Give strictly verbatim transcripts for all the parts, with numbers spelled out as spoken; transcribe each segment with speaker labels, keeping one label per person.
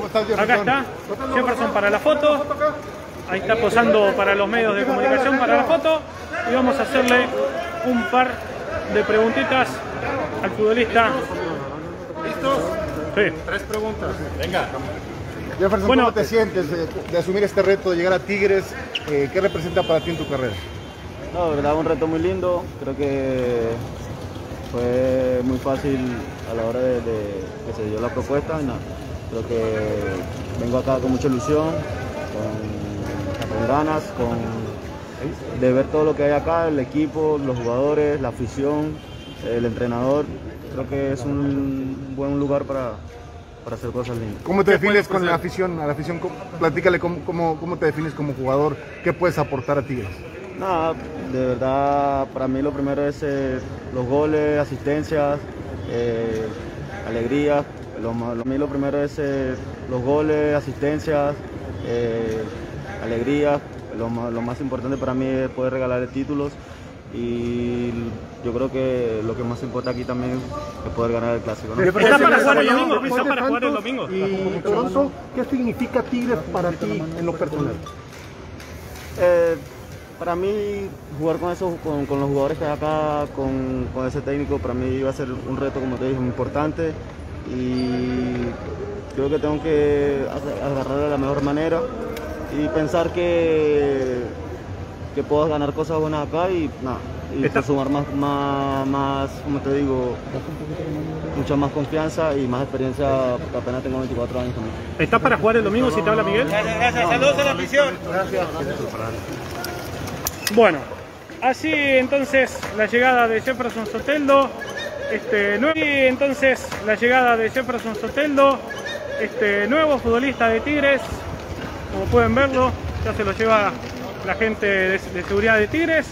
Speaker 1: Acá está Jefferson para la foto. Ahí está posando para los medios de comunicación para la foto. Y vamos a hacerle un par de preguntitas al futbolista.
Speaker 2: ¿Listos?
Speaker 1: Sí.
Speaker 2: Tres preguntas. Venga.
Speaker 3: Jefferson,
Speaker 1: Bueno,
Speaker 3: ¿cómo te sientes de, de asumir este reto, de llegar a Tigres? Eh, ¿Qué representa para ti en tu carrera?
Speaker 4: No, de verdad, un reto muy lindo. Creo que fue muy fácil a la hora de, de que se dio la propuesta. No, creo que vengo acá con mucha ilusión, con, con ganas, con, de ver todo lo que hay acá, el equipo, los jugadores, la afición, el entrenador. Creo que es un buen lugar para, para hacer cosas lindas.
Speaker 3: ¿Cómo te defines con la afición? A la afición, platícale cómo, cómo, cómo te defines como jugador, qué puedes aportar a Tigres.
Speaker 4: Nada, de verdad, para mí lo primero es eh, los goles, asistencias, eh, alegría. Lo, lo, mí lo primero es eh, los goles, asistencias, eh, alegría. Lo, lo más importante para mí es poder regalarle títulos. Y yo creo que lo que más importa aquí también es poder ganar el clásico, ¿no?
Speaker 1: ¿Está para jugar el domingo? ¿Está para jugar el domingo?
Speaker 5: Y Toronto, ¿qué significa Tigres para ti en lo personal?
Speaker 4: Eh, para mí, jugar con, esos, con, con los jugadores que hay acá, con, con ese técnico, para mí iba a ser un reto, como te dije, muy importante. Y creo que tengo que agarrarlo de la mejor manera y pensar que que puedas ganar cosas buenas acá y nada, y pues sumar más, más, más, como te digo, mucha más confianza y más experiencia, porque apenas tengo veinticuatro años también.
Speaker 1: ¿Estás para jugar el domingo si te habla Miguel?
Speaker 2: Gracias, gracias. Saludos a la afición.
Speaker 4: Gracias.
Speaker 1: Bueno, así entonces la llegada de Jefferson Soteldo, este, nuevo, y entonces la llegada de Jefferson Soteldo, este nuevo futbolista de Tigres, como pueden verlo, ya se lo lleva la gente de, de seguridad de Tigres.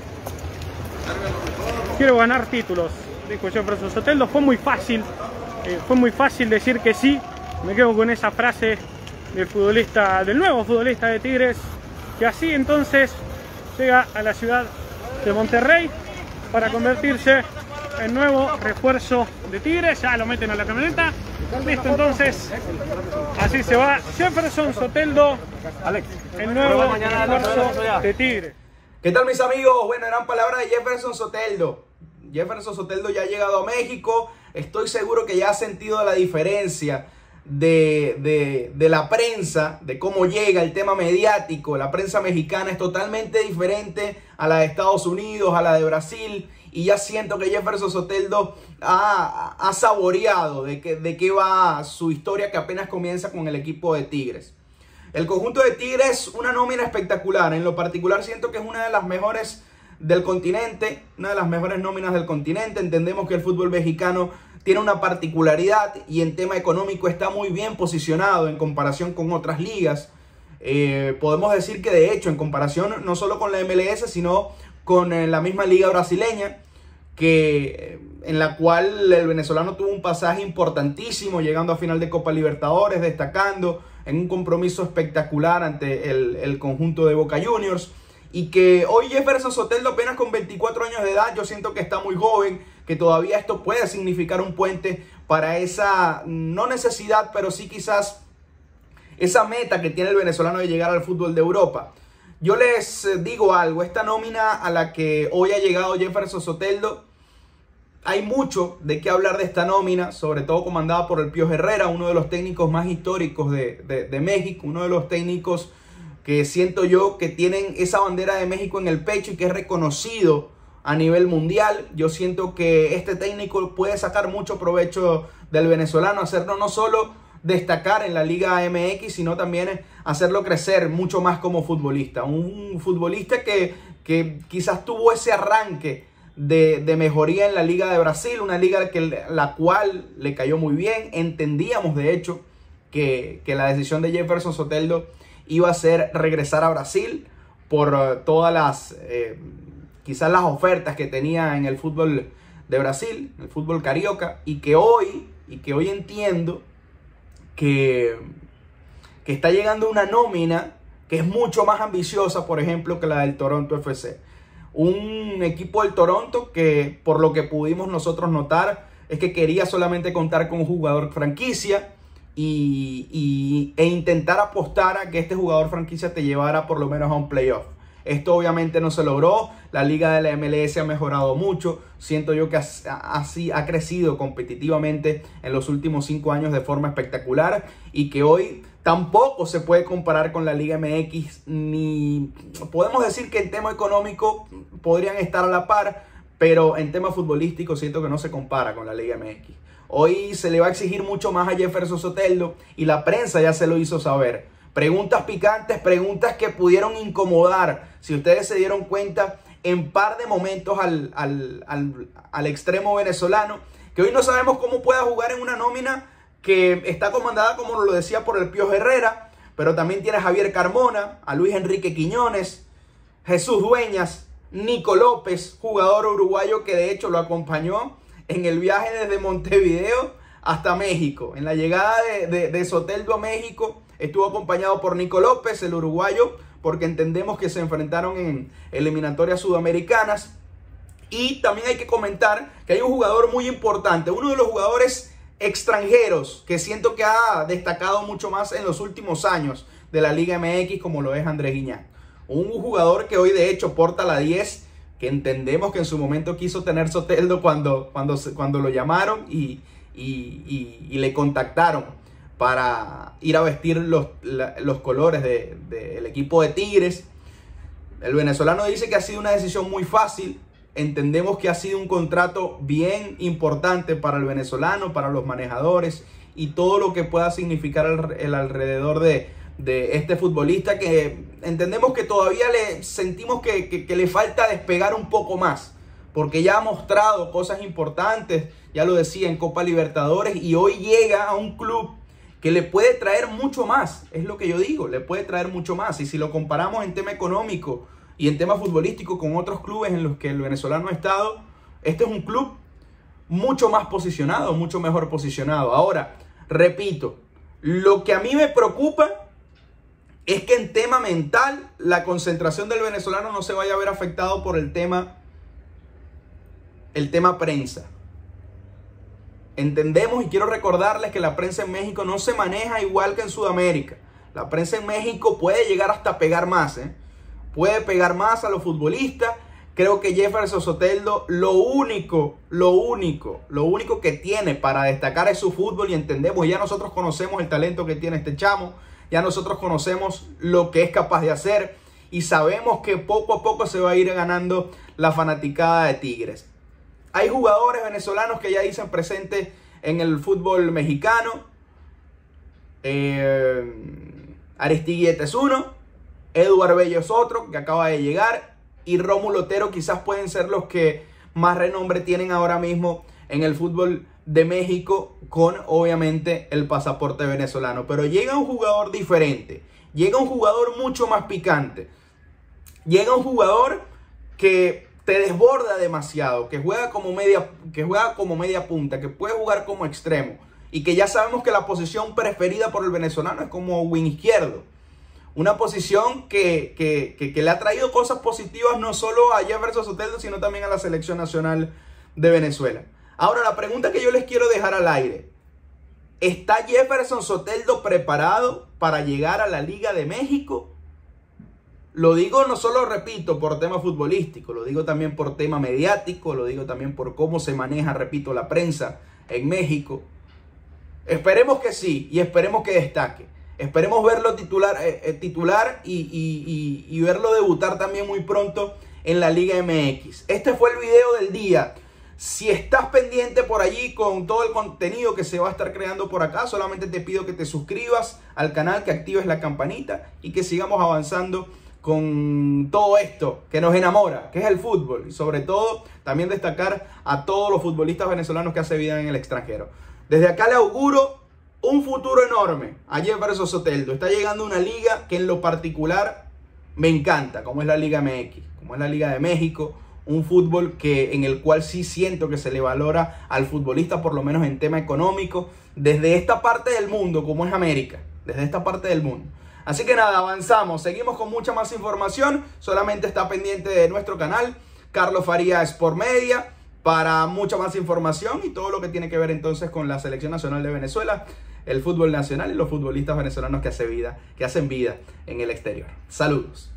Speaker 1: Quiero ganar títulos, dijo Jefferson Soteldo. Fue muy fácil, eh, fue muy fácil decir que sí. Me quedo con esa frase del futbolista, del nuevo futbolista de Tigres, que así entonces llega a la ciudad de Monterrey para convertirse en nuevo refuerzo de Tigres. Ya lo meten a la camioneta. Listo, entonces así se va Jefferson Soteldo, el nuevo refuerzo de Tigres.
Speaker 6: ¿Qué tal, mis amigos? Bueno, eran palabras de Jefferson Soteldo. Jefferson Soteldo ya ha llegado a México. Estoy seguro que ya ha sentido la diferencia de, de, de la prensa, de cómo llega el tema mediático. La prensa mexicana es totalmente diferente a la de Estados Unidos, a la de Brasil. Y ya siento que Jefferson Soteldo ha, ha saboreado de, que, de qué va su historia, que apenas comienza con el equipo de Tigres. El conjunto de Tigres, una nómina espectacular. En lo particular siento que es una de las mejores del continente, una de las mejores nóminas del continente. Entendemos que el fútbol mexicano tiene una particularidad y en tema económico está muy bien posicionado en comparación con otras ligas. Eh, podemos decir que de hecho, en comparación no solo con la M L S, sino con eh, la misma liga brasileña, que, en la cual el venezolano tuvo un pasaje importantísimo, llegando a final de Copa Libertadores, destacando en un compromiso espectacular ante el, el conjunto de Boca Juniors. Y que hoy Jefferson Soteldo, apenas con veinticuatro años de edad, yo siento que está muy joven, que todavía esto puede significar un puente para esa, no necesidad, pero sí quizás esa meta que tiene el venezolano de llegar al fútbol de Europa. Yo les digo algo, esta nómina a la que hoy ha llegado Jefferson Soteldo, hay mucho de qué hablar de esta nómina, sobre todo comandada por el Piojo Herrera, uno de los técnicos más históricos de, de, de México, uno de los técnicos que siento yo que tienen esa bandera de México en el pecho y que es reconocido a nivel mundial. Yo siento que este técnico puede sacar mucho provecho del venezolano, hacerlo no solo destacar en la Liga M X, sino también hacerlo crecer mucho más como futbolista. Un futbolista que, que quizás tuvo ese arranque de, de mejoría en la Liga de Brasil, una liga que, la cual le cayó muy bien. Entendíamos de hecho que, que la decisión de Jefferson Soteldo iba a ser regresar a Brasil por uh, todas las, eh, quizás las ofertas que tenía en el fútbol de Brasil, el fútbol carioca, y que hoy, y que hoy entiendo que, que está llegando una nómina que es mucho más ambiciosa, por ejemplo, que la del Toronto F C. Un equipo del Toronto que, por lo que pudimos nosotros notar, es que quería solamente contar con un jugador franquicia, y, y, e intentar apostar a que este jugador franquicia te llevara por lo menos a un playoff. Esto obviamente no se logró. La liga de la M L S ha mejorado mucho. Siento yo que así ha crecido competitivamente en los últimos cinco años de forma espectacular y que hoy tampoco se puede comparar con la Liga M X, ni podemos decir que en tema económico podrían estar a la par, pero en tema futbolístico siento que no se compara con la Liga M X. Hoy se le va a exigir mucho más a Jefferson Soteldo y la prensa ya se lo hizo saber. Preguntas picantes, preguntas que pudieron incomodar, si ustedes se dieron cuenta, en par de momentos al, al, al, al extremo venezolano, que hoy no sabemos cómo pueda jugar en una nómina que está comandada, como lo decía, por el Piojo Herrera, pero también tiene a Javier Carmona, a Luis Enrique Quiñones, Jesús Dueñas, Nico López, jugador uruguayo que de hecho lo acompañó en el viaje desde Montevideo hasta México. En la llegada de, de, de Soteldo a México estuvo acompañado por Nico López, el uruguayo, porque entendemos que se enfrentaron en eliminatorias sudamericanas. Y también hay que comentar que hay un jugador muy importante, uno de los jugadores extranjeros que siento que ha destacado mucho más en los últimos años de la Liga M X, como lo es Andrés Guiñac. Un jugador que hoy de hecho porta la diez, que entendemos que en su momento quiso tener Soteldo cuando, cuando, cuando lo llamaron y, y, y, y le contactaron para ir a vestir los, la, los colores del de, de equipo de Tigres. El venezolano dice que ha sido una decisión muy fácil. Entendemos que ha sido un contrato bien importante para el venezolano, para los manejadores y todo lo que pueda significar el, el alrededor de, de este futbolista, que entendemos que todavía le sentimos que, que, que le falta despegar un poco más, porque ya ha mostrado cosas importantes, ya lo decía, en Copa Libertadores, y hoy llega a un club que le puede traer mucho más. Es lo que yo digo, le puede traer mucho más. Y si lo comparamos en tema económico y en tema futbolístico con otros clubes en los que el venezolano ha estado, este es un club mucho más posicionado, mucho mejor posicionado. Ahora, repito, lo que a mí me preocupa es que en tema mental la concentración del venezolano no se vaya a ver afectado por el tema, el tema prensa. Entendemos y quiero recordarles que la prensa en México no se maneja igual que en Sudamérica. La prensa en México puede llegar hasta pegar más, ¿eh? Puede pegar más a los futbolistas. Creo que Jefferson Soteldo lo único, lo único, lo único que tiene para destacar es su fútbol, y entendemos, ya nosotros conocemos el talento que tiene este chamo, ya nosotros conocemos lo que es capaz de hacer y sabemos que poco a poco se va a ir ganando la fanaticada de Tigres. Hay jugadores venezolanos que ya dicen presente en el fútbol mexicano. Eh, Aristigueta es uno, Eduardo Bello es otro que acaba de llegar, y Rómulo Otero quizás pueden ser los que más renombre tienen ahora mismo en el fútbol de México, con obviamente el pasaporte venezolano. Pero llega un jugador diferente, llega un jugador mucho más picante, llega un jugador que te desborda demasiado, que juega como media, que juega como media punta, que puede jugar como extremo, y que ya sabemos que la posición preferida por el venezolano es como wing izquierdo. Una posición que, que, que, que le ha traído cosas positivas no solo a Jefferson Soteldo, sino también a la selección nacional de Venezuela. Ahora, la pregunta que yo les quiero dejar al aire: ¿está Jefferson Soteldo preparado para llegar a la Liga de México? Lo digo, no solo, repito, por tema futbolístico, lo digo también por tema mediático, lo digo también por cómo se maneja, repito, la prensa en México. Esperemos que sí, y esperemos que destaque. Esperemos verlo titular, eh, titular y, y, y, y verlo debutar también muy pronto en la Liga M X. Este fue el video del día. Si estás pendiente por allí con todo el contenido que se va a estar creando por acá, solamente te pido que te suscribas al canal, que actives la campanita y que sigamos avanzando con todo esto que nos enamora, que es el fútbol. Y sobre todo, también destacar a todos los futbolistas venezolanos que hacen vida en el extranjero. Desde acá le auguro un futuro enorme a Jefferson Soteldo. Está llegando a una liga que en lo particular me encanta, como es la Liga M X, como es la Liga de México. Un fútbol que, en el cual sí siento que se le valora al futbolista, por lo menos en tema económico, desde esta parte del mundo, como es América, desde esta parte del mundo. Así que nada, avanzamos, seguimos con mucha más información. Solamente está pendiente de nuestro canal, Carlos Farías Sport Media, para mucha más información y todo lo que tiene que ver entonces con la Selección Nacional de Venezuela. el fútbol nacional y los futbolistas venezolanos que, hace vida, que hacen vida en el exterior. Saludos.